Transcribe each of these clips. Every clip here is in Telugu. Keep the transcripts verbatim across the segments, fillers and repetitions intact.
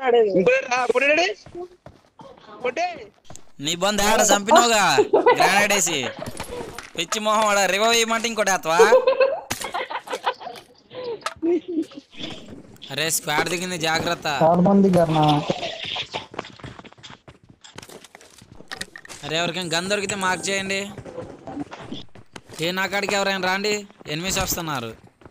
నీ బంధు ఆడ చంపినవుగా గ్రానైడ్ వేసి పిచ్చి మొహం ఆడ రివైవ్ ఇవ్వమంటే ఇంకోటి అతవా అరే స్క్వాడ్ దిగింది జాగ్రత్త అరే ఎవరికైనా గన్ దొరికితే మార్క్ చేయండి ఏ నా కాడికి ఎవరైనా రాండి ఎనిమిస్ వస్తున్నారు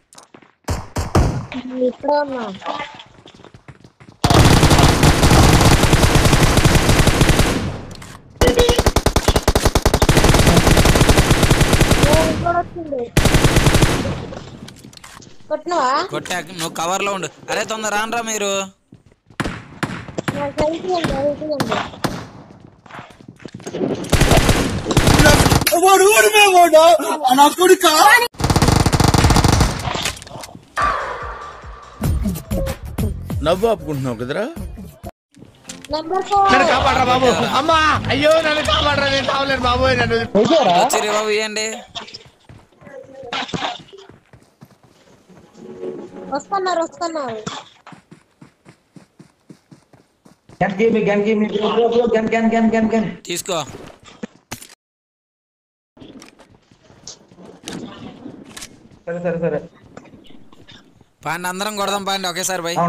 కొట్టా నువ్వు కవర్ లో ఉండు అరే తొందర రానరా మీరు నవ్వు ఆపుకుంటున్నావు కదరా కాపాడరా బాబు అమ్మా అయ్యో నన్ను కాపాడరా నేను కావలేను బాబోయ్ నన్ను వచ్చి బాబు ఇవ్వండి వస్తున్నారు వస్తున్నారు తీసుకో సరే సరే సరే పాండి అందరం కొడదాం పాండి ఒకేసారి బై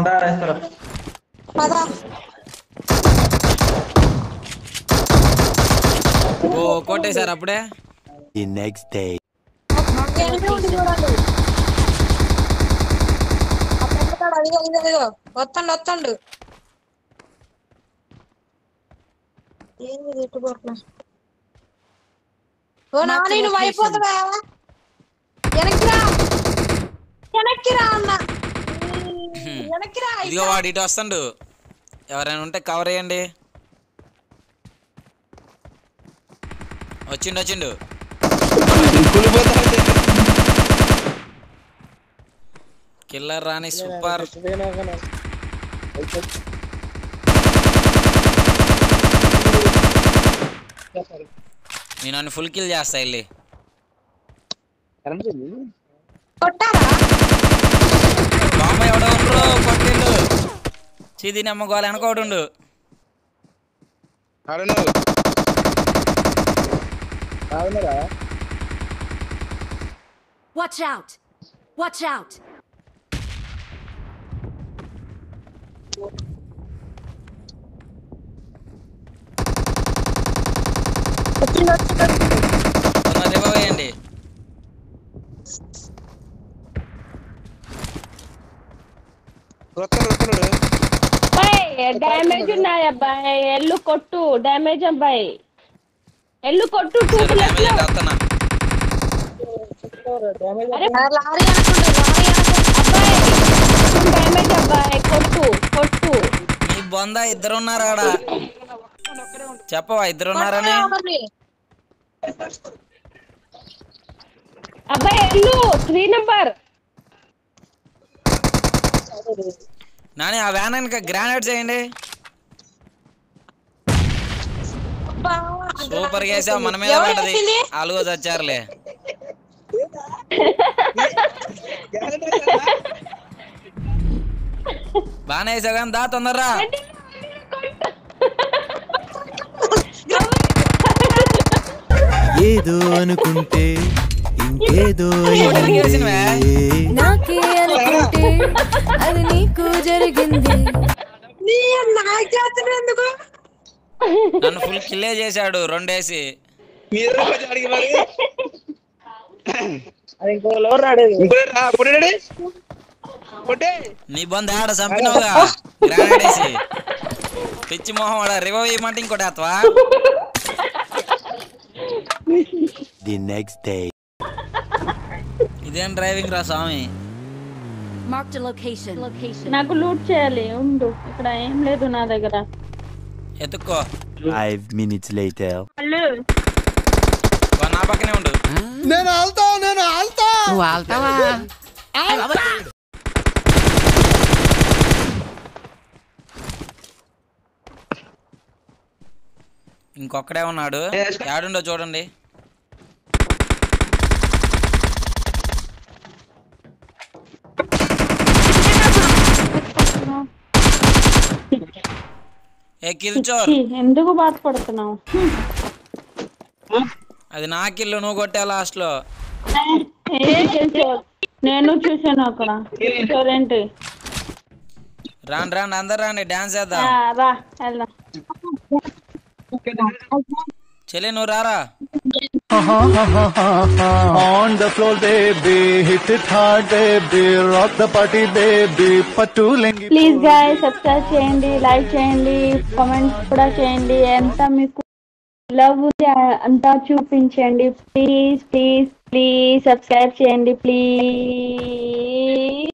ఓ కొట్టేశారు అప్పుడే నెక్స్ట్ డే వత్తండు వత్తండు ఏంది తిట్టుకోట్లా ఓ నాని నువ్వు అయిపోతావా వెనక్కి రా వెనక్కి రా అన్న వెనక్కి రా ఇదిగో వాడు ఇటు వస్తాడు ఎవరైనా ఉంటే కవర్ చేయండి వచ్చిండు వచ్చిండు కిల్లర్ రాని సూపర్ నేను నన్ను ఫుల్ కిల్ చేస్తా వెళ్ళి బాంబే ఎవడో కొట్టిండు చీదీ నమ్మకోవాలి అనుకోడుండు Watch out! Watch out! రివైవ్యండి డ్యామేజ్ ఉన్నాయి అబ్బాయి ఎల్లు కొట్టు డ్యామేజ్ అబ్బాయి ఎల్లు కొట్టు డ్యామేజ్ అబ్బాయి కొట్టు కొట్టు నీ బొంద ఇద్దరున్నారు ఆడ చెప్పవా ఇద్దరున్నారని అబ్బాయి ఎల్లు త్రీ నెంబర్ నాని ఆ వ్యాన్ వెనక గ్రానైడ్ చేయండి సూపర్ చేసావు మన మీద పడ్డది ఆలుగో చచ్చారులే బాగానే వేసావు కానీ దా తొందరరా ఏదో అనుకుంటే ఇంకేదో నాకే అనుకుంటే అది నీకు జరిగింది నన్ను ఫుల్ కిల్లే చేశాడు రెండేసి నీ బంధు ఆడ చంపినవుగా గ్రానైడ్ వేసి పిచ్చి మొహం ఆడ రివైవ్ ఇవ్వమంటే ఇంకోటి అతవా ది నెక్స్ట్ డే ఇదేం డ్రైవింగ్ రా స్వామి Marked a location. Location. నాకు లూట్ చేయాలి ఉండు ఇక్కడ ఏం లేదు నా దగ్గర ఎత్తుక్కో ఫైవ్ మినిట్స్ లేటర్ నా పక్కనే ఉండు నేను ఆల్తా నేను ఆల్తా నువ్వు ఆల్తావా ఇంకొక్కడే ఉన్నాడు యాడుండో చూడండి ఏ కిల్చోర్ ఛీ, ఎందుకు బాధపడుతున్నావు? అది నా కిల్లు నువ్వు కొట్టా లాస్ట్ లో. ఏ కిల్చోర్? నేను చూసాను అక్కడ. కిల్చోర్ ఏంటి? రాండి రాండి అందరు రాండి డాన్స్ చేద్దాం. ఆ, రా వెళ్దాం. చెల్లి నువ్వు రారా. On the floor baby, hit it hard baby, rock the party baby, patulengi. Please guys subscribe చేయండి, లైక్ చేయండి, కామెంట్ కూడా చేయండి. ఎంత మీకు లవ్ ఉంది అంతా చూపించండి. ప్లీజ్ ప్లీజ్ ప్లీజ్ సబ్స్క్రైబ్ చేయండి ప్లీజ్.